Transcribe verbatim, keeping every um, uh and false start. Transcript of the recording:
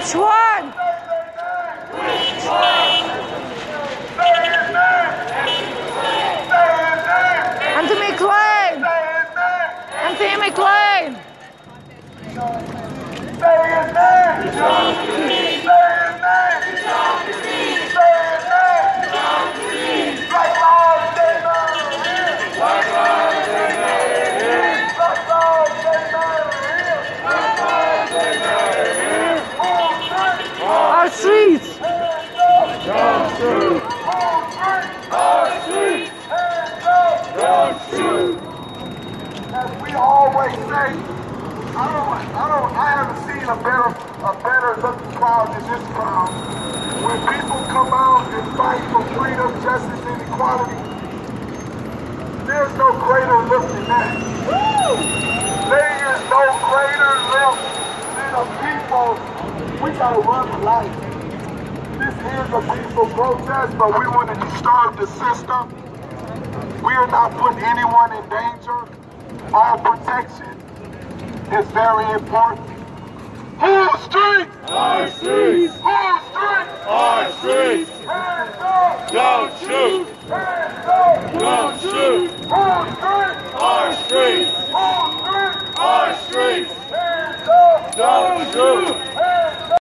Which one? Which one? Say his name. Say his name. Anthony McLean. Say his name. Anthony McLean. Say his name. Say his name. Say his name. Black lives they matter here. Black lives they matter here. Black lives they matter here. Black lives they matter here. Our streets. Don't shoot. Our streets. Don't shoot. As we always say, I don't, I don't, I haven't seen a better, a better looking crowd than this crowd. When people come out and fight for freedom, justice, and equality, there's no greater look than that. There is no greater look than a people. We gotta run for life. This is a peaceful protest, but we want to disturb the system. We are not putting anyone in danger. Our protection is very important. Whose streets? Our streets! Whose streets? Our streets! Hands up! Don't shoot! Hands up! Don't shoot! Whose streets? Our streets! Whose streets? Our streets! Hands up! Don't shoot!